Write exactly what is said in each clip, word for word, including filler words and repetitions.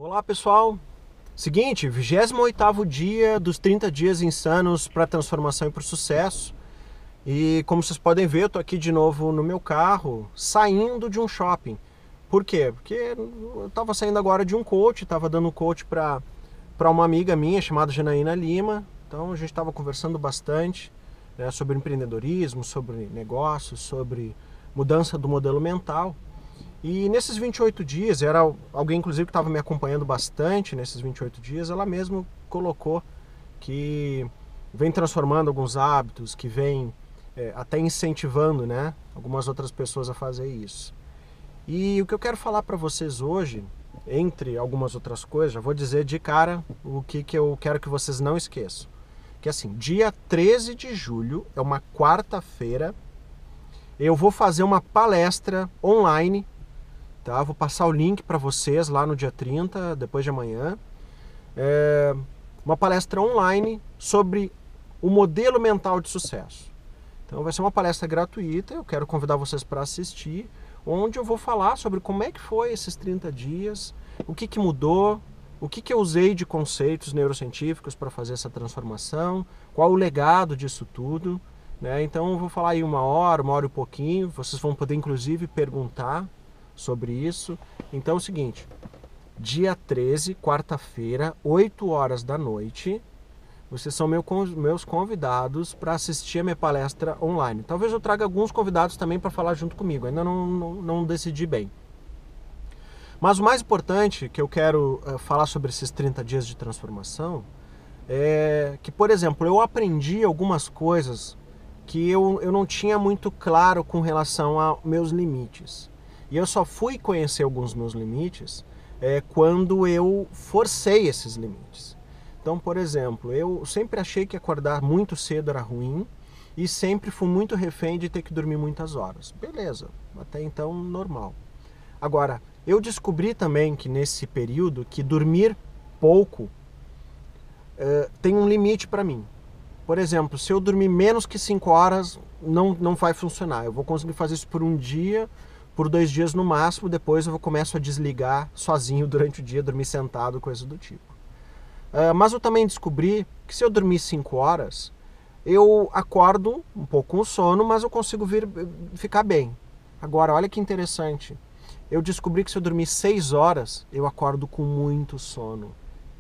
Olá pessoal, seguinte, vigésimo oitavo dia dos trinta dias insanos para transformação e para o sucesso. E como vocês podem ver, eu tô aqui de novo no meu carro, saindo de um shopping. Por quê? Porque eu estava saindo agora de um coach, estava dando um coach para para uma amiga minha chamada Janaína Lima. Então a gente estava conversando bastante, né, sobre empreendedorismo, sobre negócios, sobre mudança do modelo mental. E nesses vinte e oito dias, era alguém inclusive que estava me acompanhando bastante nesses vinte e oito dias, ela mesmo colocou que vem transformando alguns hábitos, que vem é, até incentivando, né, algumas outras pessoas a fazer isso. E o que eu quero falar para vocês hoje, entre algumas outras coisas, já vou dizer de cara o que, que eu quero que vocês não esqueçam. Que assim, dia treze de julho, é uma quarta-feira, eu vou fazer uma palestra online. Tá? Vou passar o link para vocês lá no dia trinta, depois de amanhã. É uma palestra online sobre o modelo mental de sucesso. Então vai ser uma palestra gratuita, eu quero convidar vocês para assistir, onde eu vou falar sobre como é que foi esses trinta dias, o que, que mudou, o que, que eu usei de conceitos neurocientíficos para fazer essa transformação, qual o legado disso tudo. Né? Então eu vou falar aí uma hora, uma hora e pouquinho, vocês vão poder inclusive perguntar sobre isso. Então é o seguinte, dia treze, quarta-feira, oito horas da noite, vocês são meu, meus convidados para assistir a minha palestra online. Talvez eu traga alguns convidados também para falar junto comigo, ainda não, não, não decidi bem. Mas o mais importante que eu quero uh, falar sobre esses trinta dias de transformação é que, por exemplo, eu aprendi algumas coisas que eu, eu não tinha muito claro com relação a meus limites. E eu só fui conhecer alguns meus limites é, quando eu forcei esses limites. Então, por exemplo, eu sempre achei que acordar muito cedo era ruim e sempre fui muito refém de ter que dormir muitas horas. Beleza, até então normal. Agora, eu descobri também que nesse período que dormir pouco é, tem um limite para mim. Por exemplo, se eu dormir menos que cinco horas, não, não vai funcionar. Eu vou conseguir fazer isso por um dia, por dois dias no máximo, depois eu começo a desligar sozinho durante o dia, dormir sentado, coisa do tipo. Uh, mas eu também descobri que se eu dormir cinco horas, eu acordo um pouco com sono, mas eu consigo vir, ficar bem. Agora, olha que interessante. Eu descobri que se eu dormir seis horas, eu acordo com muito sono.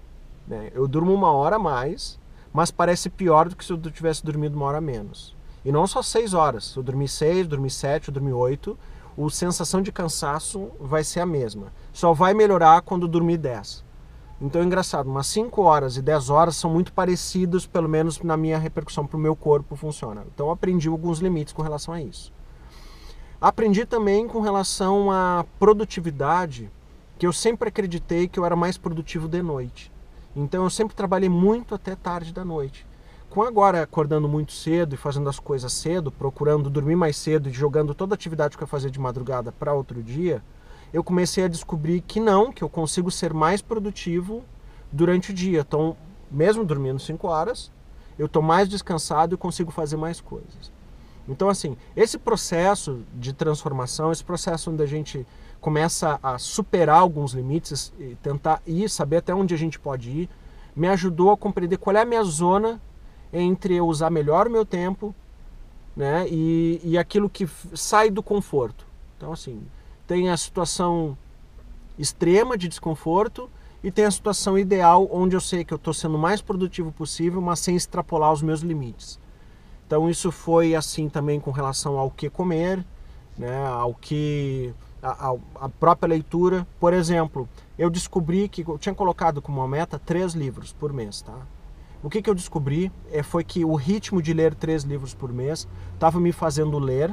Né? Eu durmo uma hora a mais, mas parece pior do que se eu tivesse dormido uma hora a menos. E não só seis horas. Se eu dormir seis, dormir sete, eu dormir oito, a sensação de cansaço vai ser a mesma. Só vai melhorar quando dormir dez. Então é engraçado, umas cinco horas e dez horas são muito parecidos, pelo menos na minha repercussão para o meu corpo funciona. Então eu aprendi alguns limites com relação a isso. Aprendi também com relação à produtividade, que eu sempre acreditei que eu era mais produtivo de noite. Então eu sempre trabalhei muito até tarde da noite. Com agora acordando muito cedo e fazendo as coisas cedo, procurando dormir mais cedo e jogando toda a atividade que eu fazia de madrugada para outro dia, eu comecei a descobrir que não, que eu consigo ser mais produtivo durante o dia. Então, mesmo dormindo cinco horas, eu estou mais descansado e consigo fazer mais coisas. Então, assim, esse processo de transformação, esse processo onde a gente começa a superar alguns limites e tentar ir, saber até onde a gente pode ir, me ajudou a compreender qual é a minha zona entre eu usar melhor o meu tempo, né, e, e aquilo que sai do conforto. Então, assim, tem a situação extrema de desconforto e tem a situação ideal, onde eu sei que eu estou sendo o mais produtivo possível, mas sem extrapolar os meus limites. Então, isso foi assim também com relação ao que comer, né, ao que... A, a própria leitura. Por exemplo, eu descobri que eu tinha colocado como uma meta três livros por mês, tá? O que, que eu descobri é, foi que o ritmo de ler três livros por mês estava me fazendo ler,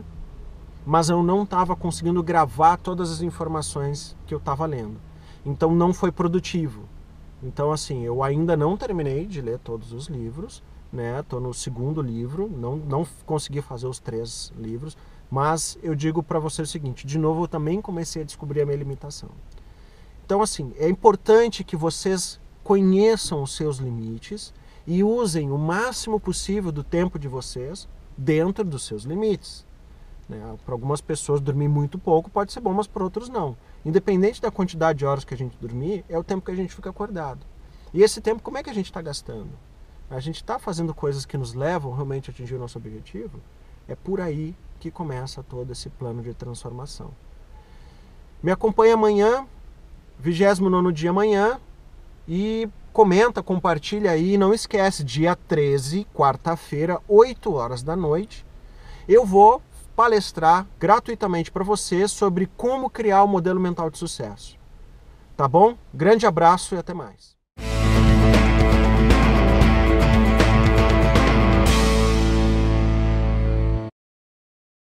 mas eu não estava conseguindo gravar todas as informações que eu estava lendo. Então não foi produtivo. Então assim, eu ainda não terminei de ler todos os livros, né? Estou no segundo livro, não, não consegui fazer os três livros, mas eu digo para você o seguinte, de novo eu também comecei a descobrir a minha limitação. Então assim, é importante que vocês conheçam os seus limites e usem o máximo possível do tempo de vocês dentro dos seus limites. Né? Para algumas pessoas, dormir muito pouco pode ser bom, mas para outros não. Independente da quantidade de horas que a gente dormir, é o tempo que a gente fica acordado. E esse tempo, como é que a gente está gastando? A gente está fazendo coisas que nos levam realmente a atingir o nosso objetivo? É por aí que começa todo esse plano de transformação. Me acompanha amanhã, vigésimo nono dia amanhã, e comenta, compartilha aí. Não esquece, dia treze, quarta-feira, oito horas da noite, eu vou palestrar gratuitamente para você sobre como criar o modelo mental de sucesso. Tá bom? Grande abraço e até mais.